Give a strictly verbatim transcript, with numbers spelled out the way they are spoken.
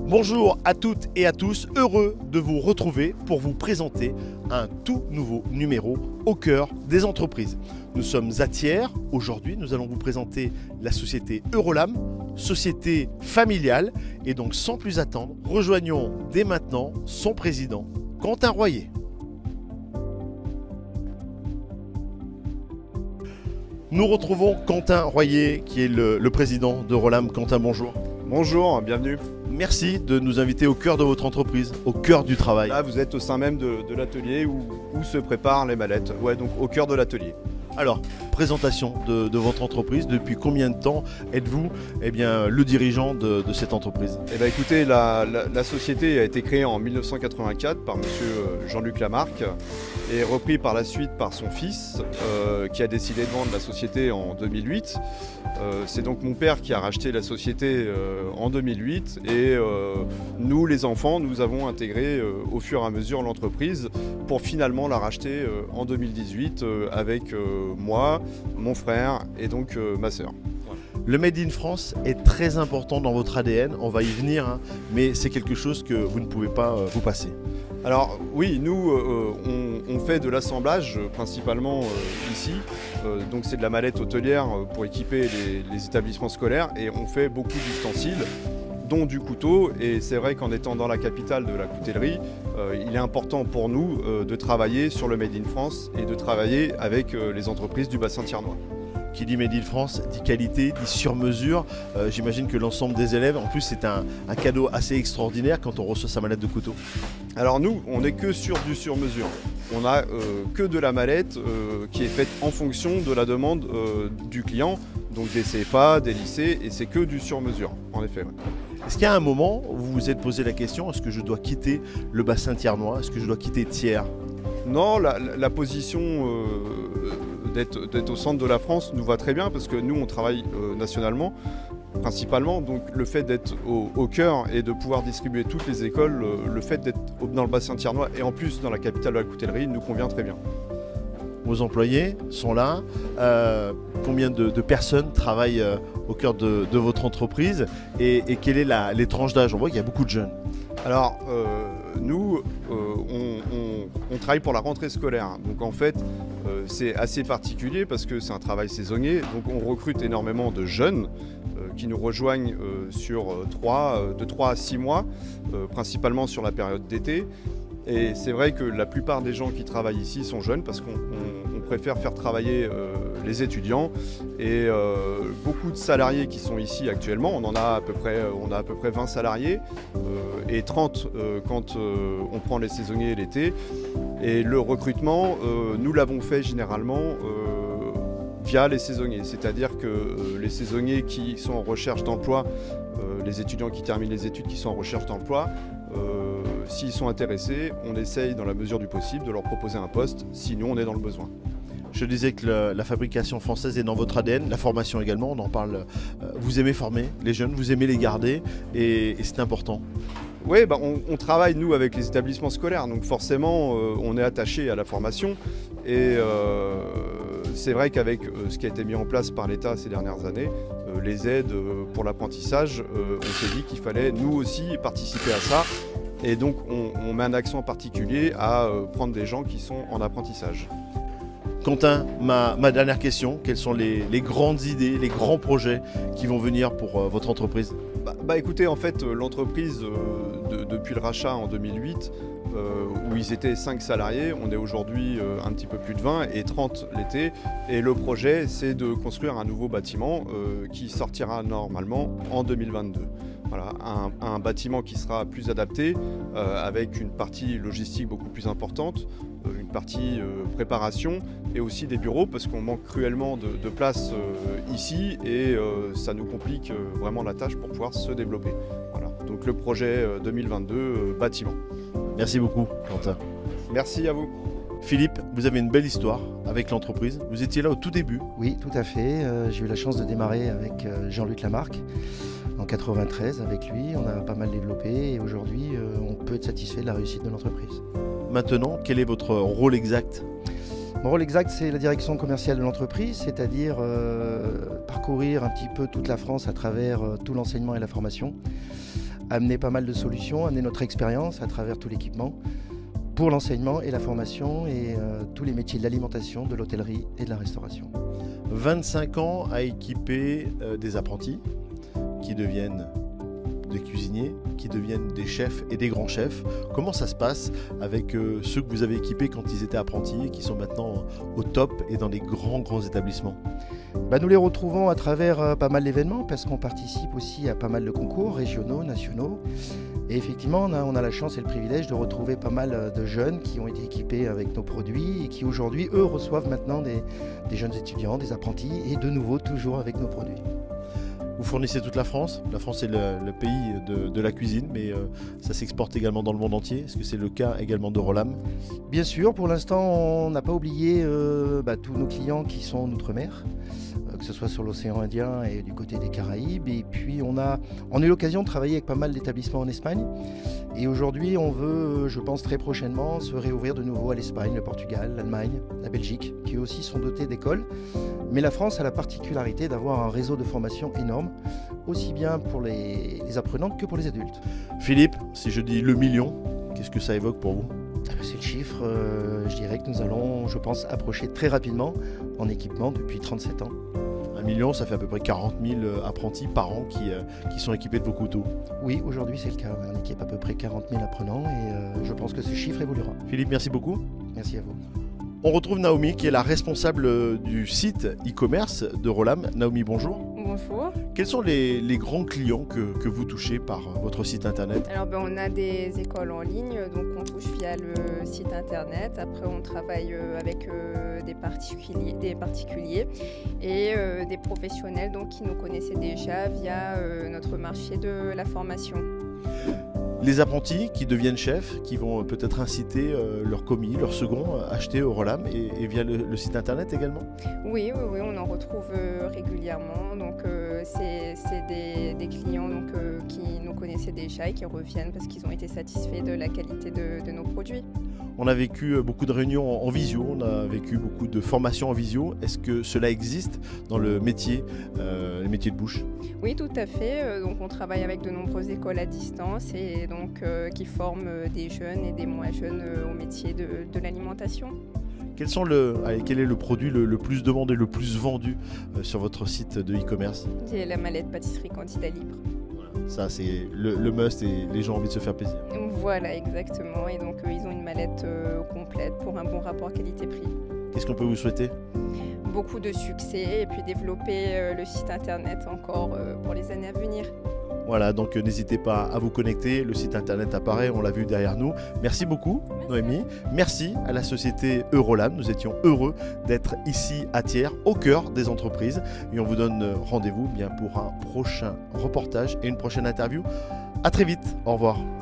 Bonjour à toutes et à tous, heureux de vous retrouver pour vous présenter un tout nouveau numéro au cœur des entreprises. Nous sommes à Thiers, aujourd'hui nous allons vous présenter la société Eurolam, société familiale, et donc sans plus attendre, rejoignons dès maintenant son président, Quentin Royer. Nous retrouvons Quentin Royer qui est le, le président d'Eurolam. Quentin, bonjour. Bonjour, bienvenue. Merci de nous inviter au cœur de votre entreprise, au cœur du travail. Là, vous êtes au sein même de, de l'atelier où, où se préparent les mallettes. Ouais, donc au cœur de l'atelier. Alors, présentation de, de votre entreprise. Depuis combien de temps êtes-vous eh bien, le dirigeant de, de cette entreprise? Eh bien, écoutez, la, la, la société a été créée en mille neuf cent quatre-vingt-quatre par monsieur Jean-Luc Lamarck et repris par la suite par son fils euh, qui a décidé de vendre la société en deux mille huit. Euh, c'est donc mon père qui a racheté la société euh, en deux mille huit et euh, nous, les enfants, nous avons intégré euh, au fur et à mesure l'entreprise pour finalement la racheter euh, en deux mille dix-huit euh, avec euh, moi, mon frère et donc euh, ma sœur. Le Made in France est très important dans votre A D N, on va y venir, hein, mais c'est quelque chose que vous ne pouvez pas euh, vous passer. Alors oui, nous euh, on, on fait de l'assemblage euh, principalement euh, ici, euh, donc c'est de la mallette hôtelière euh, pour équiper les, les établissements scolaires et on fait beaucoup d'ustensiles, dont du couteau, et c'est vrai qu'en étant dans la capitale de la coutellerie, euh, il est important pour nous euh, de travailler sur le Made in France et de travailler avec euh, les entreprises du bassin thiernois. Qui dit Made in France, dit qualité, dit sur-mesure. Euh, J'imagine que l'ensemble des élèves, en plus c'est un, un cadeau assez extraordinaire quand on reçoit sa mallette de couteau. Alors nous, on n'est que sur du sur-mesure. On n'a euh, que de la mallette euh, qui est faite en fonction de la demande euh, du client, donc des C F A, des lycées, et c'est que du sur-mesure, en effet. Ouais. Est-ce qu'il y a un moment où vous vous êtes posé la question, est-ce que je dois quitter le bassin thiernois, est-ce que je dois quitter Thiers? Non, la, la position euh, d'être au centre de la France nous va très bien parce que nous, on travaille euh, nationalement, principalement. Donc le fait d'être au, au cœur et de pouvoir distribuer toutes les écoles, le, le fait d'être dans le bassin thiernois et en plus dans la capitale de la coutellerie nous convient très bien. Vos employés sont là. Euh, combien de, de personnes travaillent euh, au cœur de, de votre entreprise et, et quelle est la, les tranches d'âge? On voit qu'il y a beaucoup de jeunes. Alors, euh, nous, euh, on, on, on travaille pour la rentrée scolaire. Donc en fait, euh, c'est assez particulier parce que c'est un travail saisonnier. Donc on recrute énormément de jeunes euh, qui nous rejoignent euh, sur trois, euh, de trois à six mois, euh, principalement sur la période d'été. Et c'est vrai que la plupart des gens qui travaillent ici sont jeunes parce qu'on on, on préfère faire travailler euh, les étudiants et euh, beaucoup de salariés qui sont ici actuellement, on en a à peu près, on a à peu près vingt salariés euh, et trente euh, quand euh, on prend les saisonniers l'été. Et le recrutement, euh, nous l'avons fait généralement euh, via les saisonniers, c'est-à-dire que euh, les saisonniers qui sont en recherche d'emploi, euh, les étudiants qui terminent les études qui sont en recherche d'emploi, euh, s'ils sont intéressés, on essaye dans la mesure du possible de leur proposer un poste, sinon on est dans le besoin. Je disais que le, la fabrication française est dans votre A D N, la formation également, on en parle. Euh, vous aimez former les jeunes, vous aimez les garder et, et c'est important. Oui, bah on, on travaille nous avec les établissements scolaires, donc forcément euh, on est attaché à la formation et euh, c'est vrai qu'avec euh, ce qui a été mis en place par l'État ces dernières années, euh, les aides euh, pour l'apprentissage, euh, on s'est dit qu'il fallait nous aussi participer à ça et donc on, on met un accent particulier à euh, prendre des gens qui sont en apprentissage. Quentin, ma, ma dernière question, quelles sont les, les grandes idées, les grands projets qui vont venir pour euh, votre entreprise? Bah, bah écoutez, en fait, l'entreprise, euh, de, depuis le rachat en deux mille huit, euh, où ils étaient cinq salariés, on est aujourd'hui euh, un petit peu plus de vingt et trente l'été. Et le projet, c'est de construire un nouveau bâtiment euh, qui sortira normalement en deux mille vingt-deux. Voilà, un, un bâtiment qui sera plus adapté, euh, avec une partie logistique beaucoup plus importante, euh, une partie euh, préparation et aussi des bureaux parce qu'on manque cruellement de, de place euh, ici et euh, ça nous complique euh, vraiment la tâche pour pouvoir se développer. Voilà. Donc le projet euh, deux mille vingt-deux, euh, bâtiment. Merci beaucoup, Quentin. Merci à vous. Philippe, vous avez une belle histoire avec l'entreprise. Vous étiez là au tout début. Oui, tout à fait. Euh, j'ai eu la chance de démarrer avec euh, Jean-Luc Lamarck en quatre-vingt-treize avec lui. On a pas mal développé et aujourd'hui, euh, on peut être satisfait de la réussite de l'entreprise. Maintenant, quel est votre rôle exact? Mon rôle exact, c'est la direction commerciale de l'entreprise, c'est-à-dire euh, parcourir un petit peu toute la France à travers euh, tout l'enseignement et la formation, amener pas mal de solutions, amener notre expérience à travers tout l'équipement pour l'enseignement et la formation et euh, tous les métiers de l'alimentation, de l'hôtellerie et de la restauration. vingt-cinq ans à équiper euh, des apprentis qui deviennent des cuisiniers, qui deviennent des chefs et des grands chefs. Comment ça se passe avec euh, ceux que vous avez équipés quand ils étaient apprentis et qui sont maintenant au top et dans des grands grands établissements? Bah, nous les retrouvons à travers euh, pas mal d'événements parce qu'on participe aussi à pas mal de concours régionaux, nationaux. Et effectivement, on a, on a la chance et le privilège de retrouver pas mal de jeunes qui ont été équipés avec nos produits et qui aujourd'hui, eux, reçoivent maintenant des, des jeunes étudiants, des apprentis et de nouveau toujours avec nos produits. Vous fournissez toute la France. La France est le, le pays de, de la cuisine, mais euh, ça s'exporte également dans le monde entier. Est-ce que c'est le cas également de Rolam? Bien sûr, pour l'instant, on n'a pas oublié euh, bah, tous nos clients qui sont en outre-mer, euh, que ce soit sur l'océan Indien et du côté des Caraïbes. Et puis, on a, on a eu l'occasion de travailler avec pas mal d'établissements en Espagne. Et aujourd'hui, on veut, je pense très prochainement, se réouvrir de nouveau à l'Espagne, le Portugal, l'Allemagne, la Belgique, qui aussi sont dotés d'écoles. Mais la France a la particularité d'avoir un réseau de formation énorme, aussi bien pour les, les apprenants que pour les adultes. Philippe, si je dis le million, qu'est-ce que ça évoque pour vous? C'est le chiffre, euh, je dirais que nous allons, je pense, approcher très rapidement en équipement depuis trente-sept ans. Un million, ça fait à peu près quarante mille apprentis par an qui, euh, qui sont équipés de vos couteaux. Oui, aujourd'hui c'est le cas. On équipe à peu près quarante mille apprenants et euh, je pense que ce chiffre évoluera. Philippe, merci beaucoup. Merci à vous. On retrouve Naomi qui est la responsable du site e-commerce de Rolam. Naomi, bonjour. Bonjour. Quels sont les, les grands clients que, que vous touchez par votre site internet? Alors ben, on a des écoles en ligne, donc on touche via le site internet. Après on travaille avec euh, des, particuliers, des particuliers et euh, des professionnels donc, qui nous connaissaient déjà via euh, notre marché de la formation. Les apprentis qui deviennent chefs, qui vont peut-être inciter euh, leurs commis, leurs seconds à acheter au Rolam et, et via le, le site internet également? Oui, oui, oui, on en retrouve euh, régulièrement. Donc euh, c'est des, des clients donc, euh, qui nous connaissaient déjà et qui reviennent parce qu'ils ont été satisfaits de la qualité de, de nos produits. On a vécu beaucoup de réunions en, en visio, on a vécu beaucoup de formations en visio. Est-ce que cela existe dans le métier, euh, les métiers de bouche? Oui, tout à fait. Donc on travaille avec de nombreuses écoles à distance et donc euh, qui forment des jeunes et des moins jeunes euh, au métier de, de l'alimentation. Quels sont le, allez, quel est le produit le, le plus demandé, le plus vendu euh, sur votre site de e-commerce? C'est la mallette pâtisserie candidat libre. Ça, c'est le, le must et les gens ont envie de se faire plaisir. Voilà, exactement. Et donc, euh, ils ont une mallette euh, complète pour un bon rapport qualité-prix. Qu'est-ce qu'on peut vous souhaiter? Beaucoup de succès et puis développer euh, le site internet encore euh, pour les années à venir. Voilà, donc euh, n'hésitez pas à vous connecter. Le site internet apparaît, on l'a vu derrière nous. Merci beaucoup, Merci. Noémie. Merci à la société Eurolam. Nous étions heureux d'être ici à Thiers, au cœur des entreprises. Et on vous donne rendez-vous bien pour un prochain reportage et une prochaine interview. À très vite. Au revoir.